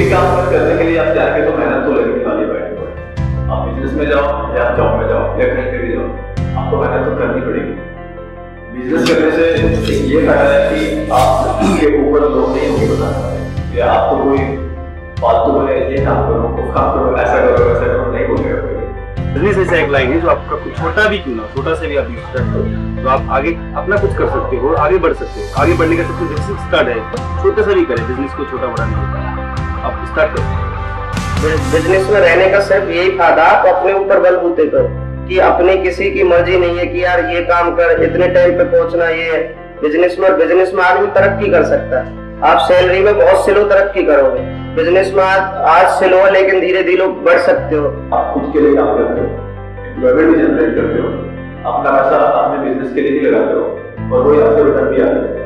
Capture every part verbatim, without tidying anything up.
भी काम करने के लिए आप जाएंगे तो मेहनत तो लगेगी वाली बैठने पर। आप बिजनेस में जाओ या जॉब में जाओ या कहीं पे भी जाओ, आपको मेहनत तो करनी पड़ेगी। बिजनेस करने से एक ये फायदा है कि आपके ऊपर लोग नहीं होंगे बताने वाले, या आपको कोई फालतू में ये काम करो, वो काम करो, ऐसा करो, वैसा करो नहीं बोलेगा कोई। बिजनेस ऐसा एक लाइन है जो आपका कुछ छोटा भी क्यों ना, छोटा से भी आप स्टार्ट करो तो आप आगे अपना कुछ कर सकते हो, आगे बढ़ सकते हो। आगे बढ़ने का सबसे बेसिक स्टार्ट है, छोटे से भी करें, बिजनेस को छोटा बड़ा नहीं होता, आप स्टार्ट करो। बिजनेस में रहने का सिर्फ यही फायदा, आप अपने ऊपर बलबूते करो कि अपने किसी की मर्जी नहीं है कि यार ये काम कर, इतने टाइम पे पहुंचना। ये है बिजनेस में, बिजनेस में आदमी तरक्की कर सकता है। आप सैलरी में बहुत स्लो तरक्की करोगे, बिजनेस में आज आज स्लो है लेकिन धीरे धीरे बढ़ सकते हो। आप खुद के लिए काम करते हो, एम्प्लॉयमेंट भी जनरेट करते हो, अपना पैसा अपने बिजनेस के लिए ही लगाते हो और वही आपको रिटर्न भी आता है।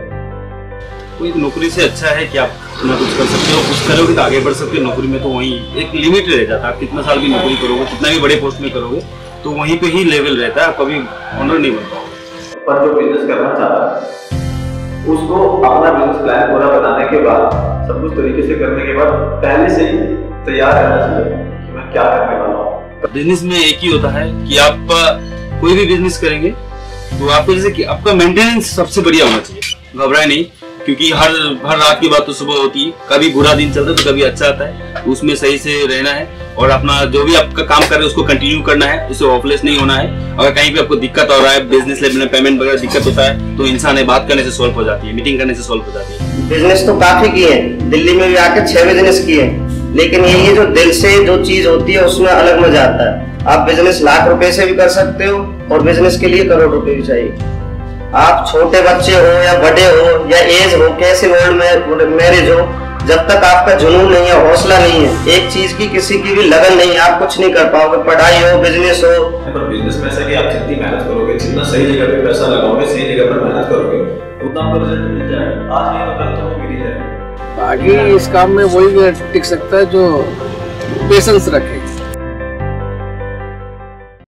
कोई नौकरी से अच्छा है कि आप अपना कुछ कर सकते हो, कुछ करोगे तो आगे बढ़ सकते हो। नौकरी में तो वही एक लिमिट रह जाता है, आप कितना साल भी नौकरी करोगे, कितना भी बड़े पोस्ट में करोगे तो वहीं पे ही लेवल रहता है, आप कभी ऑनर नहीं बन पाओगे। पर जो बिजनेस करना चाहता है उसको अपना बिजनेस प्लान पूरा बनाने के बाद, सब कुछ तरीके से करने के बाद पहले से ही तैयार रहना चाहिए कि मैं क्या करने वाला हूँ। बिजनेस में एक ही होता है कि आप कोई भी बिजनेस करेंगे तो आपको जैसे कि आपका मेंटेनेंस सबसे बढ़िया होना चाहिए। घबराए नहीं, क्योंकि हर हर रात की बात तो सुबह होती है, कभी बुरा दिन चलता है तो कभी अच्छा आता है, उसमें सही से रहना है और अपना जो भी आपका काम कर रहे हैं उसको कंटिन्यू करना है, उससे ऑफलेस नहीं होना है। अगर कहीं पे आपको दिक्कत हो रहा है, बिजनेस लेवल में पेमेंट वगैरह दिक्कत होता है तो इंसान है बात करने से सॉल्व हो जाती है, मीटिंग करने से सॉल्व हो जाती है। बिजनेस तो काफी किए हैं, दिल्ली में भी आके छह बिजनेस किए, लेकिन यही है जो दिल से जो चीज होती है उसमें अलग मजा आता है। आप बिजनेस लाख रुपए से भी कर सकते हो और बिजनेस के लिए करोड़ रुपए भी चाहिए। आप छोटे बच्चे हो या बड़े हो या एज हो, कैसे वर्ल्ड में मैरिज हो, जब तक आपका जुनून नहीं है, हौसला नहीं है, एक चीज की किसी की भी लगन नहीं है, आप कुछ नहीं कर पाओगे। पढ़ाई हो, बिजनेस हो। पर बिजनेस में ऐसा कि आप जितनी मेहनत करोगे, जितना सही जगह पे पैसा लगाओगे, सही जगह पर मेहनत करोगे, उतना आपको रिजल्ट मिल जाएगा। आज नहीं तो कल तो मिल ही जाएगा। बाकी इस काम में वही टिक सकता है जो पेशेंस रखे।